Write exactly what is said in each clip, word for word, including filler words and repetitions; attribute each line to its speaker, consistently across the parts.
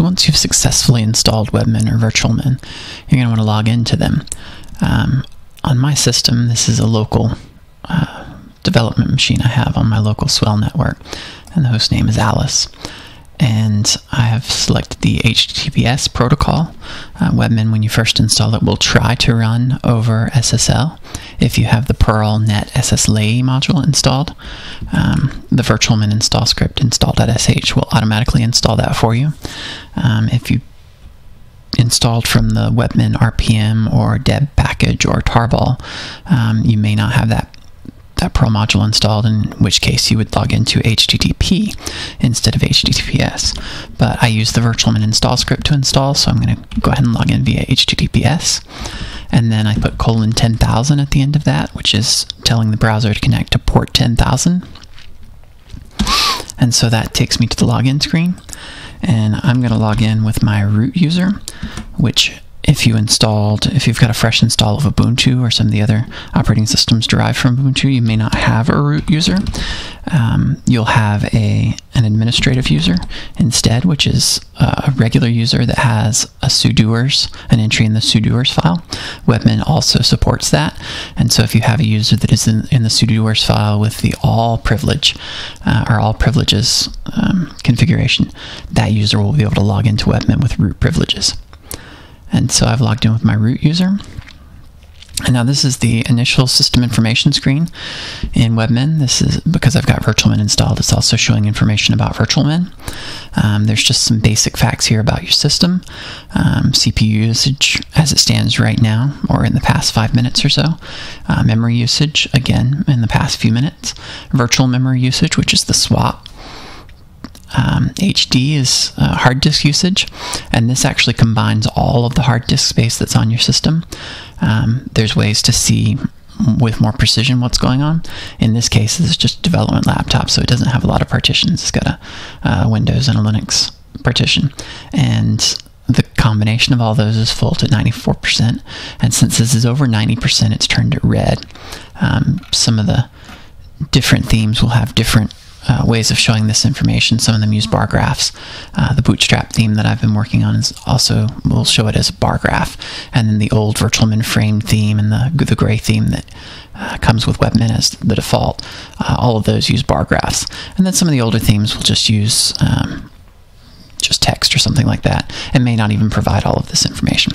Speaker 1: once you've successfully installed Webmin or Virtualmin, you're going to want to log into them. Um, on my system, this is a local uh, development machine I have on my local Swell network, and the host name is Alice. And I have selected the H T T P S protocol. Uh, Webmin, when you first install it, will try to run over S S L. If you have the Perl net S S L A module installed, um, the Virtualmin install script install.sh will automatically install that for you. Um, if you installed from the Webmin R P M or deb package or tarball, um, you may not have that that Perl module installed, in which case you would log into H T T P instead of H T T P S. But I use the Virtualmin install script to install, so I'm going to go ahead and log in via H T T P S. And then I put colon ten thousand at the end of that, which is telling the browser to connect to port ten thousand. And so that takes me to the login screen. And I'm going to log in with my root user, which if you installed, if you've got a fresh install of Ubuntu or some of the other operating systems derived from Ubuntu, you may not have a root user. Um, you'll have a an administrative user instead, which is a regular user that has a sudoers, an entry in the sudoers file. Webmin also supports that, and so if you have a user that is in, in the sudoers file with the all privilege uh, or all privileges um, configuration, that user will be able to log into Webmin with root privileges. And so I've logged in with my root user. And now this is the initial system information screen in Webmin. This is because I've got Virtualmin installed. It's also showing information about Virtualmin. Um, there's just some basic facts here about your system. Um, C P U usage as it stands right now, or in the past five minutes or so. Uh, memory usage, again, in the past few minutes. Virtual memory usage, which is the swap. Um, H D is uh, hard disk usage, and this actually combines all of the hard disk space that's on your system. Um, there's ways to see with more precision what's going on. In this case, this is just a development laptop, so it doesn't have a lot of partitions. It's got a, a Windows and a Linux partition, and the combination of all those is full to ninety-four percent, and since this is over ninety percent, it's turned to red. Um, some of the different themes will have different Uh, ways of showing this information. Some of them use bar graphs. Uh, the Bootstrap theme that I've been working on is also will show it as a bar graph, and then the old Virtualmin frame theme and the the gray theme that uh, comes with Webmin as the default. Uh, all of those use bar graphs, and then some of the older themes will just use um, just text or something like that, and may not even provide all of this information.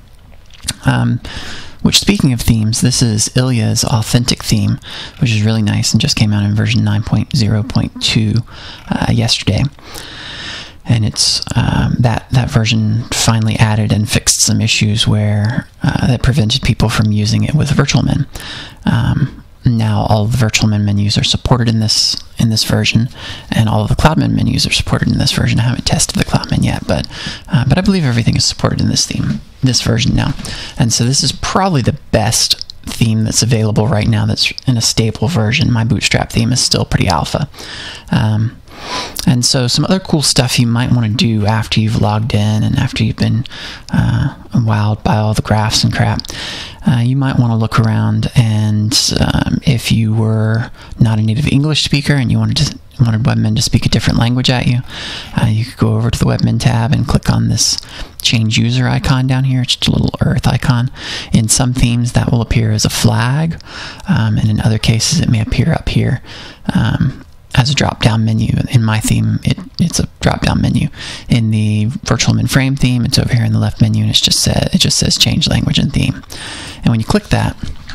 Speaker 1: Um, Which, speaking of themes, this is Ilya's Authentic theme, which is really nice and just came out in version nine point zero point two uh, yesterday. And it's um, that that version finally added and fixed some issues where uh, that prevented people from using it with Virtualmin. Um, now all of the Virtualmin menus are supported in this in this version, and all of the CloudMin menus are supported in this version. I haven't tested the CloudMin yet, but uh, but I believe everything is supported in this theme, this version now. And so this is probably the best theme that's available right now that's in a stable version. My Bootstrap theme is still pretty alpha. Um, and so some other cool stuff you might want to do after you've logged in and after you've been uh, wowed by all the graphs and crap. Uh, you might want to look around, and um, if you were not a native English speaker and you wanted to wanted Webmin to speak a different language at you, uh, you could go over to the Webmin tab and click on this change user icon down here. It's just a little earth icon. In some themes that will appear as a flag, um, and in other cases it may appear up here um, as a drop-down menu. In my theme, it, it's a drop-down menu. In the Virtualmin frame theme, it's over here in the left menu, and it's just said, it just says change language and theme. And when you click that,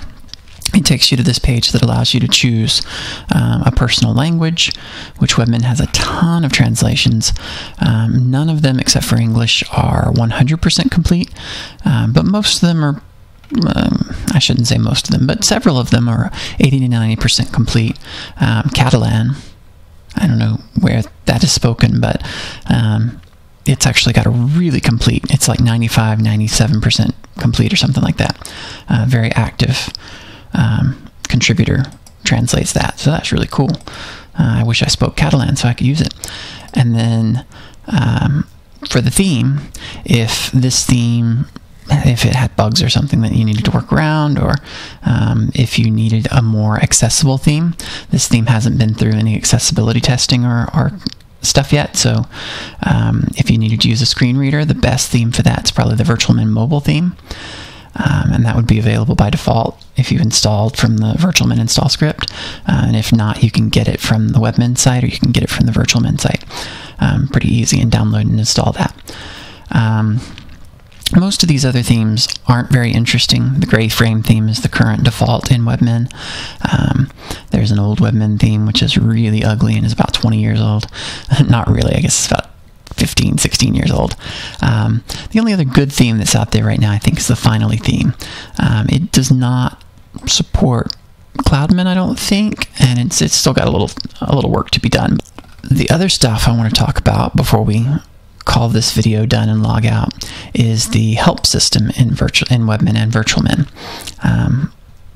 Speaker 1: it takes you to this page that allows you to choose um, a personal language, which Webmin has a ton of translations. Um, none of them, except for English, are one hundred percent complete, um, but most of them are Um, I shouldn't say most of them, but several of them are eighty to ninety percent complete. Um, Catalan, I don't know where that is spoken, but um, it's actually got a really complete, it's like ninety-five, ninety-seven percent complete or something like that. Uh, very active um, contributor translates that, so that's really cool. Uh, I wish I spoke Catalan so I could use it. And then um, for the theme, if this theme if it had bugs or something that you needed to work around, or um, if you needed a more accessible theme, this theme hasn't been through any accessibility testing or, or stuff yet. So um, if you needed to use a screen reader, the best theme for that is probably the Virtualmin mobile theme. Um, and that would be available by default if you installed from the Virtualmin install script. Uh, and if not, you can get it from the Webmin site, or you can get it from the Virtualmin site. Um, pretty easy, and download and install that. Um, most of these other themes aren't very interesting. The gray frame theme is the current default in Webmin. Um, there's an old Webmin theme which is really ugly and is about twenty years old. Not really, I guess it's about fifteen, sixteen years old. Um, the only other good theme that's out there right now, I think, is the Finally theme. Um, it does not support Cloudmin, I don't think, and it's it's still got a little a little work to be done. The other stuff I want to talk about before we call this video done and log out is the help system in virtual in Webmin and Virtualmin. Um,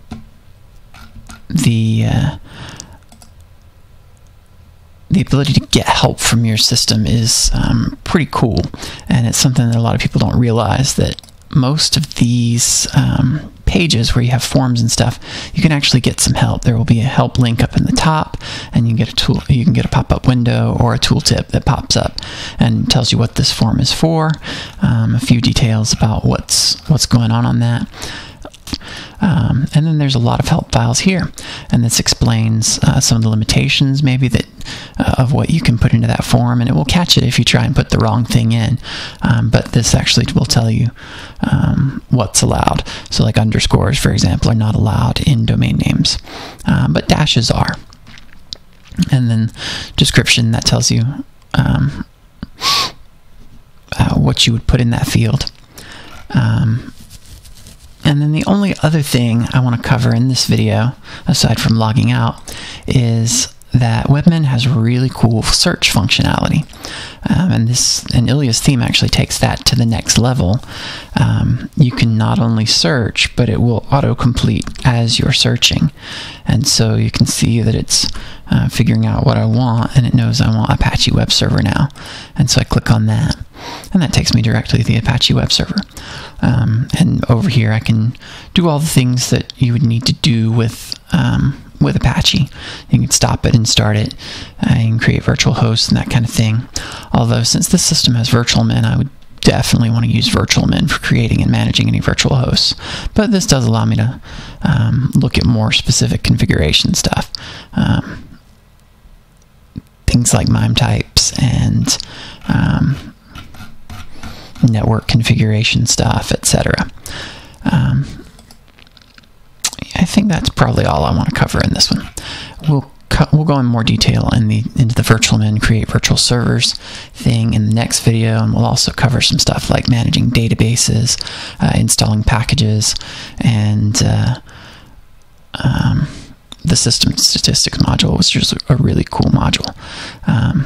Speaker 1: the uh, the ability to get help from your system is um, pretty cool, and it's something that a lot of people don't realize, that most of these um, pages where you have forms and stuff, you can actually get some help. There will be a help link up in the top, and you can get a tool, you can get a pop-up window or a tooltip that pops up and tells you what this form is for, um, a few details about what's what's going on on that. Um, and then there's a lot of help files here, and this explains uh, some of the limitations maybe that uh, of what you can put into that form, and it will catch it if you try and put the wrong thing in. Um, but this actually will tell you um, what's allowed. So like underscores, for example, are not allowed in domain names, uh, but dashes are. And then description, that tells you um, uh, what you would put in that field. Um, And then the only other thing I want to cover in this video, aside from logging out, is that Webmin has really cool search functionality. Um, and this, and Ilya's theme actually takes that to the next level. Um, you can not only search, but it will autocomplete as you're searching. And so you can see that it's uh, figuring out what I want, and it knows I want Apache Web Server now. And so I click on that, and that takes me directly to the Apache Web Server. Um, and over here I can do all the things that you would need to do with um, with Apache. You can stop it and start it. Uh, you can create virtual hosts and that kind of thing. Although since this system has Virtualmin, I would definitely want to use Virtualmin for creating and managing any virtual hosts. But this does allow me to um, look at more specific configuration stuff. Um, things like MIME types and um, network configuration stuff, et cetera. Um, I think that's probably all I want to cover in this one. We'll we'll go in more detail in the into the Virtualmin create virtual servers thing in the next video, and we'll also cover some stuff like managing databases, uh, installing packages, and uh, um, the system statistics module, which is a really cool module. Um,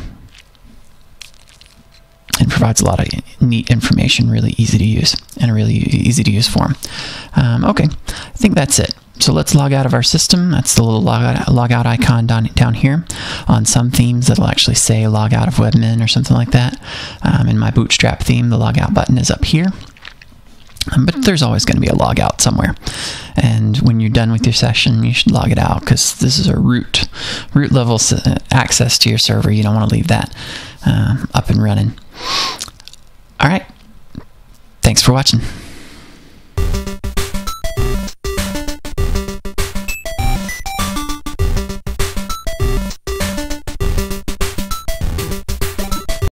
Speaker 1: and provides a lot of neat information, really easy to use, in a really easy to use form. Um, okay, I think that's it. So let's log out of our system. That's the little log out, log out icon down, down here. On some themes, it'll actually say log out of Webmin or something like that. Um, in my Bootstrap theme, the log out button is up here. Um, but there's always going to be a log out somewhere. And when you're done with your session, you should log it out, because this is a root, root level access to your server. You don't want to leave that um, up and running. All right. Thanks for watching.